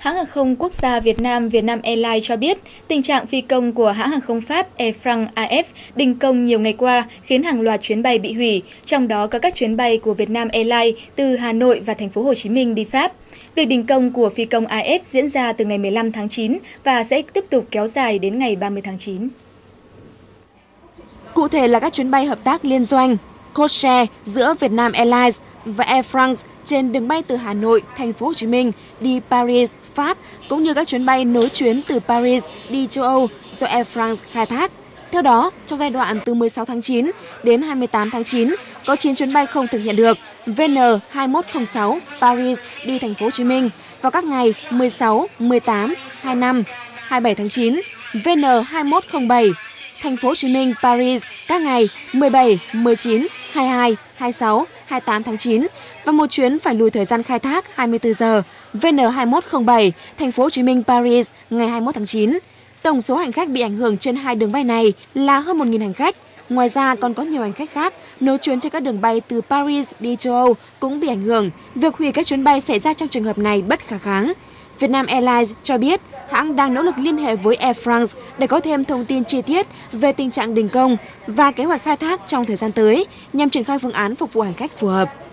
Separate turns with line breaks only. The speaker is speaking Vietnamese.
Hãng hàng không quốc gia Việt Nam Vietnam Airlines cho biết, tình trạng phi công của hãng hàng không Pháp Air France AF đình công nhiều ngày qua khiến hàng loạt chuyến bay bị hủy, trong đó có các chuyến bay của Vietnam Airlines từ Hà Nội và thành phố Hồ Chí Minh đi Pháp. Việc đình công của phi công AF diễn ra từ ngày 15 tháng 9 và sẽ tiếp tục kéo dài đến ngày 30 tháng 9.
Cụ thể là các chuyến bay hợp tác liên doanh, codeshare giữa Vietnam Airlines và Air France trên đường bay từ Hà Nội, thành phố Hồ Chí Minh đi Paris, Pháp, cũng như các chuyến bay nối chuyến từ Paris đi châu Âu do Air France khai thác. Theo đó, trong giai đoạn từ 16 tháng 9 đến 28 tháng 9, có 9 chuyến bay không thực hiện được. VN2106 Paris đi thành phố Hồ Chí Minh vào các ngày 16, 18, 25, 27 tháng 9, VN2107 thành phố Hồ Chí Minh Paris các ngày 17, 19, 22, 26, 28 tháng 9 và một chuyến phải lùi thời gian khai thác 24 giờ VN2107 thành phố Hồ Chí Minh Paris ngày 21 tháng 9. Tổng số hành khách bị ảnh hưởng trên hai đường bay này là hơn 1.000 hành khách. Ngoài ra còn có nhiều hành khách khác nối chuyến trên các đường bay từ Paris đi châu Âu cũng bị ảnh hưởng. Việc hủy các chuyến bay xảy ra trong trường hợp này bất khả kháng. Vietnam Airlines cho biết hãng đang nỗ lực liên hệ với Air France để có thêm thông tin chi tiết về tình trạng đình công và kế hoạch khai thác trong thời gian tới nhằm triển khai phương án phục vụ hành khách phù hợp.